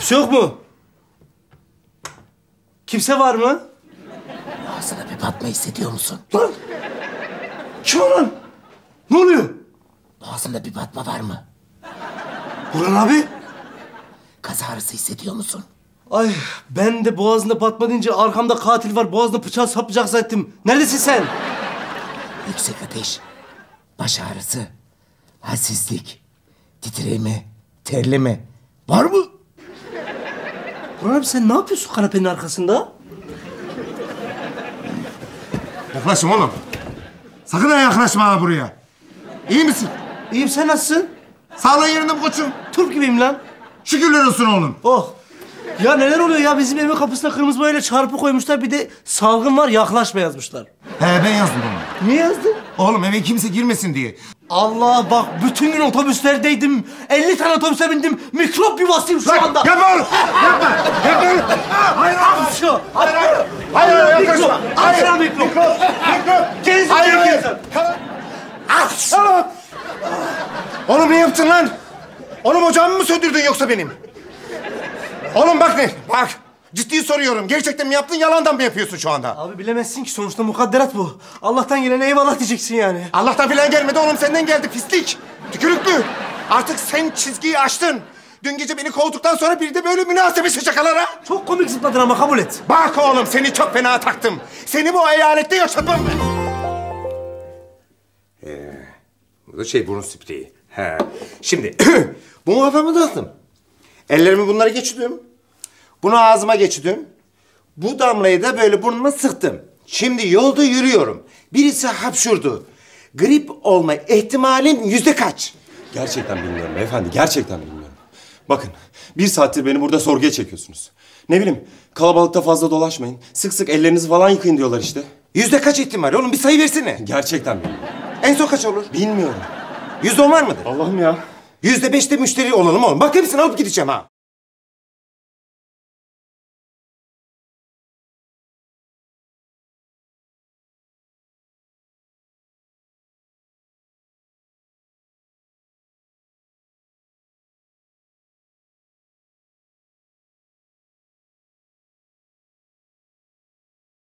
Kimse yok mu? Kimse var mı? Ağzına bir batma hissediyor musun? Lan! Kim o lan? Ne oluyor? Boğazında bir batma var mı? Burhan abi. Kaz ağrısı hissediyor musun? Ay ben de boğazında patma deyince arkamda katil var. Boğazına bıçağı saplayacak zannettim. Neredesin sen? Yüksek ateş, baş ağrısı, halsizlik, titreme, terleme var mı? Burhan abi sen ne yapıyorsun kanepenin arkasında? Yaklaşma oğlum. Sakın ha yaklaşma buraya. İyi misin? İyiyim, sen nasılsın? Sağlığın yerinde mi koçum? Turp gibiyim lan. Şükürler olsun oğlum. Oh. Ya neler oluyor ya? Bizim evin kapısına kırmızı boyayla çarpı koymuşlar. Bir de salgın var, yaklaşma yazmışlar. He ben yazdım onu. Niye yazdın? Oğlum eve kimse girmesin diye. Allah bak, bütün gün otobüslerdeydim. 50 tane otobüse bindim. Mikrop yuvasıyım şu anda. Yapma oğlum. Yapma. Yapma oğlum. Hayır abi. Şu. Hayır yaklaşma. Hayır. Mikrop. Kendisi Hayır. Tamam. Oğlum ne yaptın lan? Oğlum ocağımı mı söndürdün yoksa benim? Oğlum bak ne? Bak. Ciddi soruyorum. Gerçekten mi yaptın, yalandan mı yapıyorsun şu anda? Abi bilemezsin ki, sonuçta mukadderat bu. Allah'tan gelene eyvallah diyeceksin yani. Allah'tan filan gelmedi oğlum, senden geldi pislik. Tükürüklü. Artık sen çizgiyi aştın. Dün gece beni kovduktan sonra bir de böyle münasebesi şakalara. Çok komik zıpladın ama kabul et. Bak oğlum, seni çok fena taktım. Seni bu eyalette yaşatmam ben. Bu da burun spreyi. He. Şimdi bunu kafama dağıttım. Ellerimi bunlara geçirdim. Bunu ağzıma geçirdim. Bu damlayı da böyle burnuma sıktım. Şimdi yolda yürüyorum. Birisi hapşurdu. Grip olma ihtimalim %kaç? Gerçekten bilmiyorum beyefendi, gerçekten bilmiyorum. Bakın, 1 saattir beni burada sorguya çekiyorsunuz. Ne bileyim, kalabalıkta fazla dolaşmayın. Sık sık ellerinizi falan yıkayın diyorlar işte. %kaç ihtimal oğlum, bir sayı versene. Gerçekten bilmiyorum. En son kaç olur? Bilmiyorum. %10 var mıdır? Allah'ım ya. %5'te müşteri olalım oğlum. Bak hepsini alıp gideceğim ha.